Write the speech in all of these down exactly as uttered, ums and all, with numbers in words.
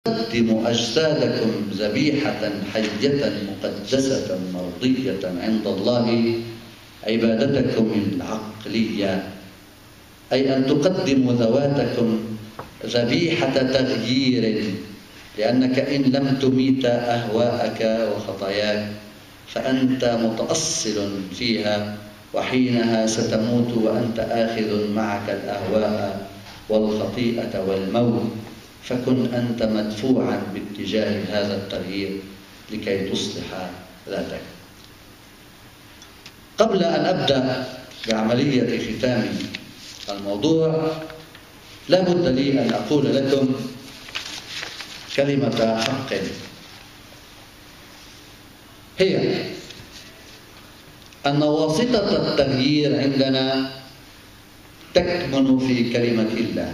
قدموا أجسادكم ذبيحة حية مقدسة مرضية عند الله عبادتكم العقلية، أي أن تقدموا ذواتكم ذبيحة تغيير، لأنك إن لم تميت أهواءك وخطاياك فأنت متأصل فيها، وحينها ستموت وأنت آخذ معك الأهواء والخطيئة والموت، فكن أنت مدفوعا باتجاه هذا التغيير لكي تصلح ذاتك. قبل أن أبدأ بعملية ختام الموضوع لا بد لي أن أقول لكم كلمة حق، هي أن واسطة التغيير عندنا تكمن في كلمة الله،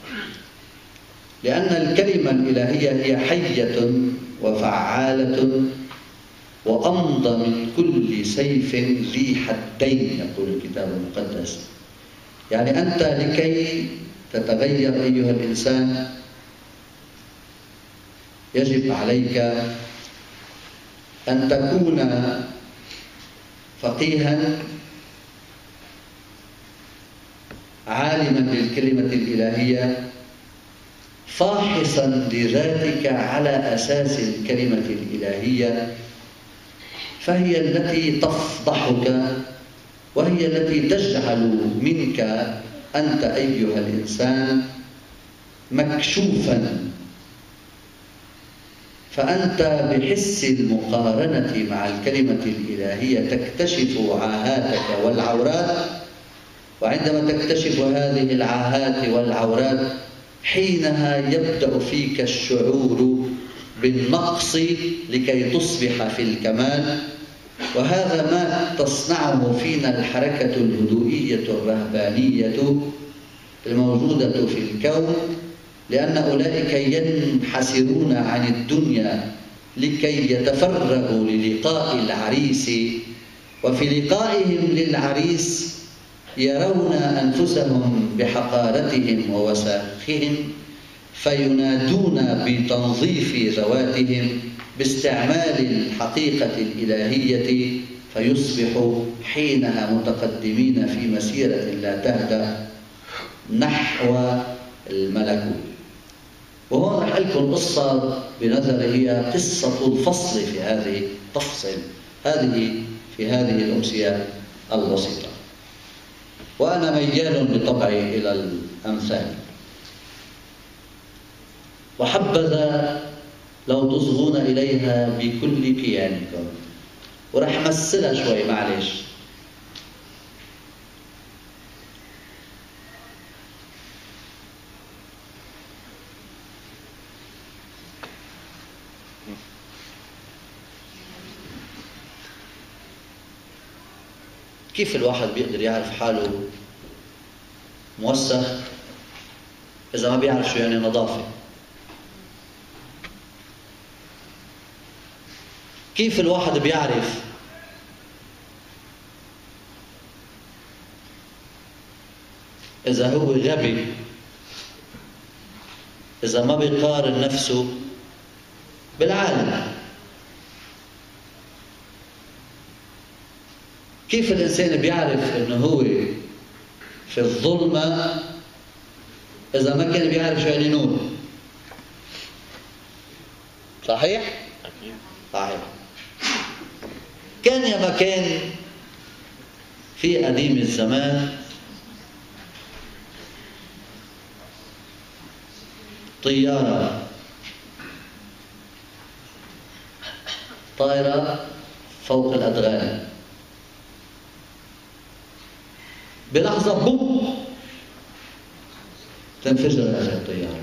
لأن الكلمة الإلهية هي حية وفعالة وأمضى من كل سيف ذي حدين، يقول الكتاب المقدس. يعني أنت لكي تتغير أيها الإنسان يجب عليك أن تكون فقيها عالما بالكلمة الإلهية، فاحصا لذاتك على أساس الكلمة الإلهية، فهي التي تفضحك وهي التي تجعل منك أنت أيها الإنسان مكشوفا، فأنت بحس المقارنة مع الكلمة الإلهية تكتشف عاهاتك والعورات، وعندما تكتشف هذه العاهات والعورات حينها يبدأ فيك الشعور بالنقص لكي تصبح في الكمال. وهذا ما تصنعه فينا الحركة الهدوئية الرهبانية الموجودة في الكون، لأن أولئك ينحسرون عن الدنيا لكي يتفرغوا للقاء العريس، وفي لقائهم للعريس يرون أنفسهم بحقارتهم ووساخهم، فينادون بتنظيف ذواتهم باستعمال الحقيقة الإلهية، فيصبحوا حينها متقدمين في مسيرة لا تهدأ نحو الملكوت. وهون رح لكم قصة بنظري هي قصة الفصل في هذه تفصل هذه في هذه الأمسية البسيطة. وأنا ميال بطبعي إلى الأمثال، وحبذا لو تصغون إليها بكل كيانكم، ورح مثلها شوي معلش. كيف الواحد بيقدر يعرف حاله موسخ إذا ما بيعرف شو يعني نظافة؟ كيف الواحد بيعرف إذا هو غبي إذا ما بيقارن نفسه بالعالم؟ كيف الإنسان بيعرف إنه هو في الظلمة إذا ما كان بيعرف شو يعني نور؟ صحيح؟ صحيح. كان يا ما كان في قديم الزمان طيارة طائرة فوق الأدغال، بلحظة بوم تنفجر هذه الطيارة،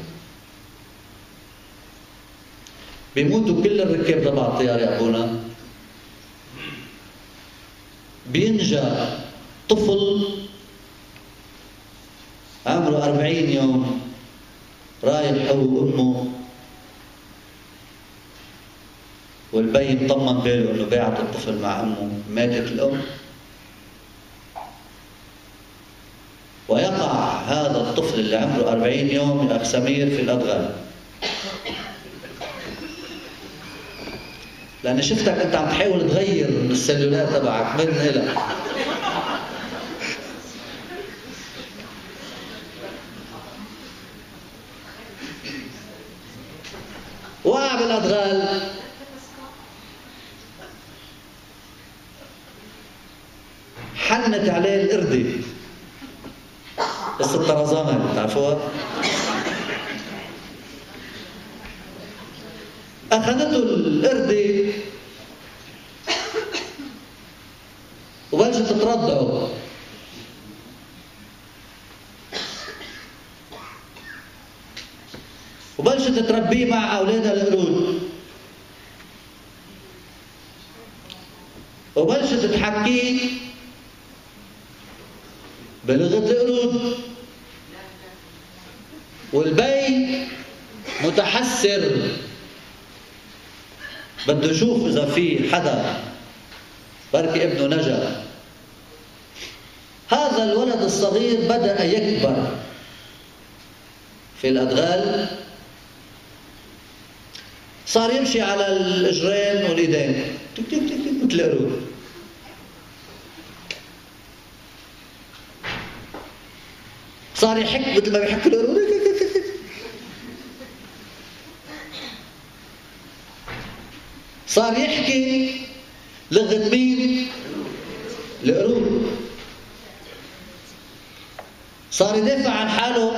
بيموتوا كل الركاب تبع الطيارة يا أبونا، بينجى طفل عمره أربعين يوم رايح هو وأمه، والبي مطمن باله إنه باعت الطفل مع أمه، ماتت الأم، ويقع هذا الطفل اللي عمره أربعين يوم يا أخ سمير في الأدغال. لأن شفتك أنت عم تحاول تغير السلولات تبعك من إلى. وقع بالأدغال، حنت عليه القردة، قصة طرزانة بتعرفوها؟ أخذته القردة وبلشت ترضعه، وبلشت تربيه مع أولادها القرود، وبلشت تحكيه بلغة القرود، والبي متحسر بده يشوف إذا في حدا بركي ابنه نجا. هذا الولد الصغير بدأ يكبر في الأدغال، صار يمشي على الإجرين والإيدين تك تك تك تك مثل القرود. صار يحك مثل ما بيحكوا القرود. صار يحكي لغة مين؟ القرود. صار يدافع عن حاله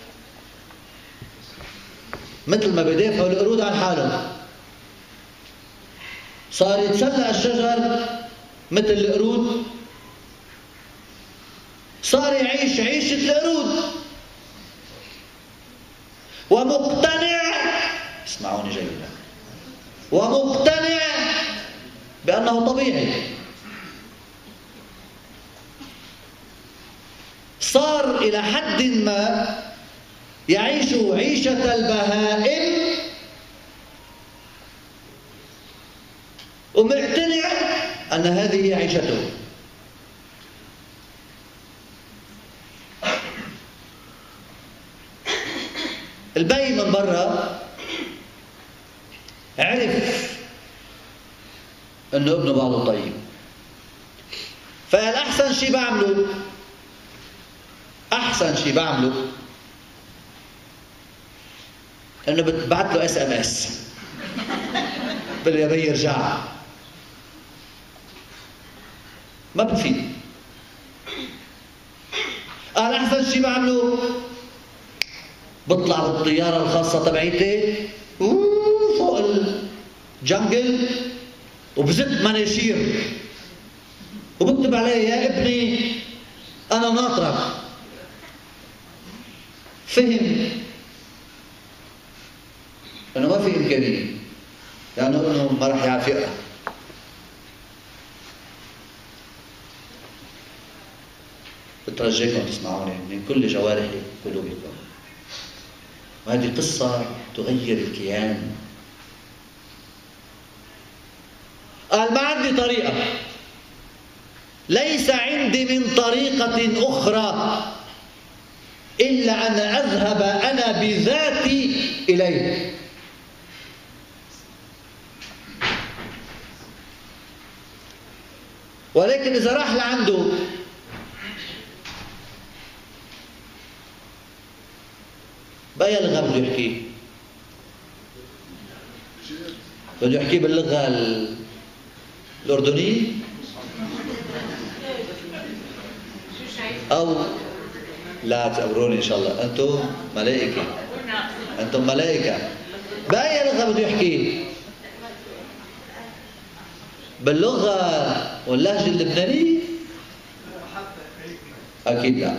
مثل ما بيدافعوا القرود عن حالهم. صار يتسلق الشجر مثل القرود. صار يعيش عيشة القرود ومقتنع، اسمعوني جيدا، ومقتنع بأنه طبيعي. صار إلى حد ما يعيش عيشة البهائم ومقتنع أن هذه هي عيشته. البي من برا عرف انه ابنه بعضه طيب، فقال احسن شيء بعمله احسن شيء بعمله انه بتبعت له اس ام اس بقول له يا بي ارجع، ما بفيد. قال احسن شيء بعمله بطلع بالطياره الخاصه تبعيتي فوق الجنجل وبزت مناشير وبكتب عليه يا ابني انا ناطرك. فهم انه ما في امكانيه لانه ابنه ما راح يعرف يقرا. بترجيكم تسمعوني من كل جوارح قلوبكم، وهذه قصة تغير الكيان. قال ما عندي طريقة، ليس عندي من طريقة أخرى إلا أن أذهب أنا بذاتي إليه. ولكن إذا راح لعنده بأي لغة بده يحكي؟ بده يحكي باللغة الأردنية أو لا تقبروني إن شاء الله، أنتم ملائكة، أنتم ملائكة. بأي لغة بده يحكي؟ باللغة واللهجة اللبنانية؟ أكيد لا.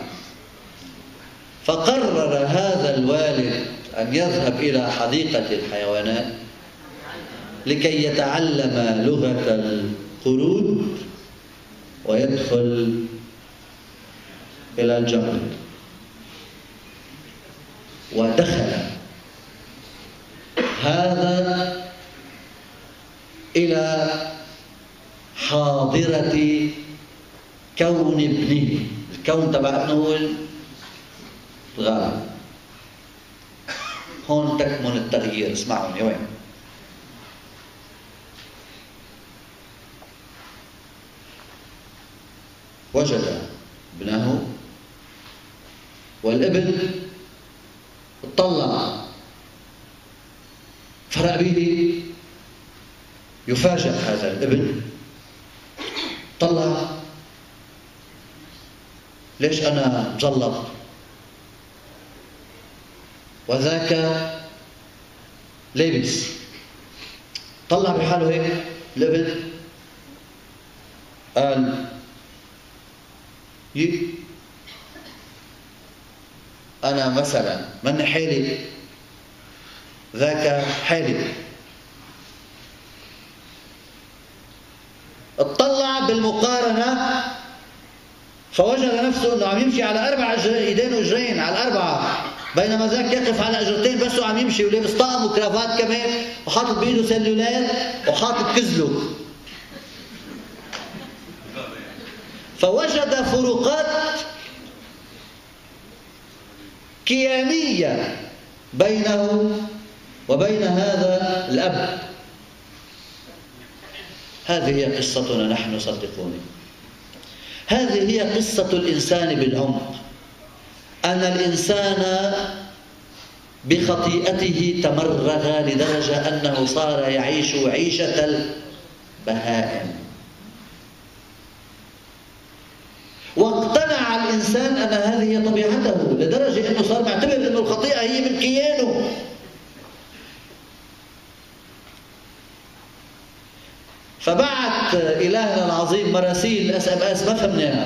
فقرر هذا الوالد أن يذهب إلى حديقة الحيوانات لكي يتعلم لغة القرود ويدخل إلى الجنة. ودخل هذا إلى حاضرة كون ابنه. الكون تبع ابنه هو الغابة. هون تكمن التغيير. اسمعوني وين وجد ابنه، والابن اطلع فرأى به، يفاجأ هذا الابن، طلع ليش أنا مزلط وذاك لابس؟ طلع بحاله هيك الابن، قال يي أنا مثلا من حالي ذاك حالي. اطلع بالمقارنة فوجد نفسه أنه عم يمشي على أربع إيدين وجرين، على الأربعة، بينما ذاك يقف على أجرتين بس وعم يمشي ولابس طقم وكرافات كمان وحاطط بإيده سلولار وحاطط كزلك. فوجد فروقات كيانية بينه وبين هذا الأب. هذه هي قصتنا نحن صدقوني، هذه هي قصة الإنسان بالعمق، أن الإنسان بخطيئته تمرغ لدرجة أنه صار يعيش عيشة البهائم، واقتنع الإنسان أن هذه هي طبيعته لدرجة أنه صار معتبر أن الخطيئة هي من كيانه. فبعت إلهنا العظيم مراسيل اس ام اس ما فهمناها.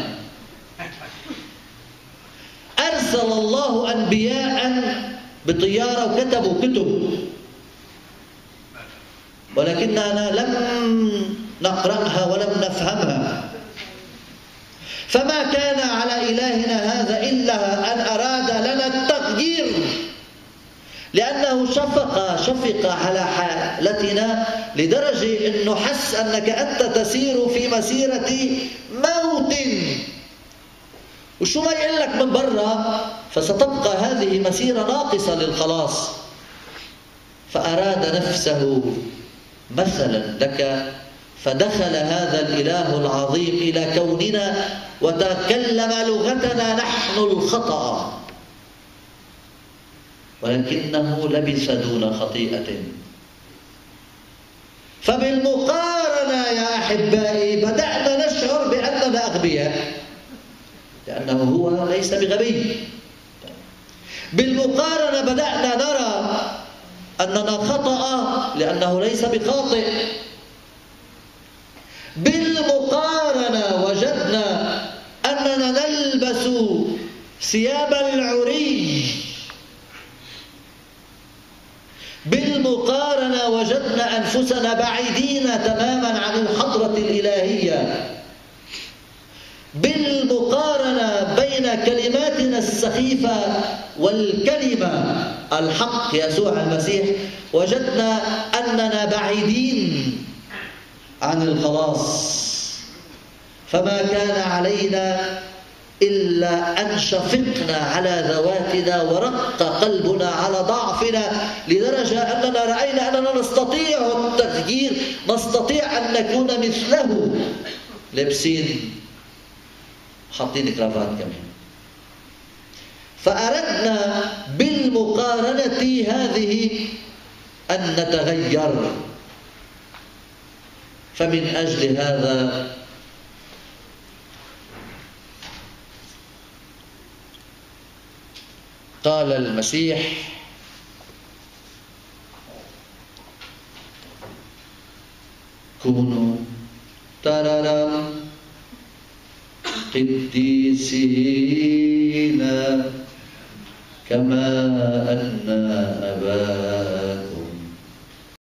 أرسل الله أنبياء بطيارة وكتبوا كتب، ولكننا لم نقرأها ولم نفهمها. فما كان على إلهنا هذا إلا أن أراد لنا التغيير، لأنه شفق شفق على حالتنا لدرجة أنه حس أنك أنت تسير في مسيرة موت، وشو ما يقول لك من برا فستبقى هذه مسيرة ناقصة للخلاص. فأراد نفسه مثلا لك، فدخل هذا الإله العظيم إلى كوننا وتكلم لغتنا نحن الخطأ، ولكنه لبث دون خطيئة. فبالمقارنة يا أحبائي بدأنا نشعر بأننا أغبياء، لأنه هو ليس بغبي. بالمقارنة بدأنا نرى أننا خطأ لأنه ليس بخاطئ. بالمقارنة وجدنا أننا نلبس ثياب العري. بالمقارنة وجدنا أنفسنا بعيدين تماما عن الحضرة الإلهية. بالمقارنة بين كلماتنا السخيفة والكلمة الحق يسوع المسيح وجدنا أننا بعيدين عن الخلاص. فما كان علينا إلا أن شفقنا على ذواتنا ورق قلبنا على ضعفنا لدرجة أننا رأينا أننا نستطيع التغيير، نستطيع أن نكون مثله، لابسين حاطين كرافات كمان. فأردنا بالمقارنة هذه أن نتغير. فمن أجل هذا قال المسيح: كونوا ترى قديسين كما أن أباكم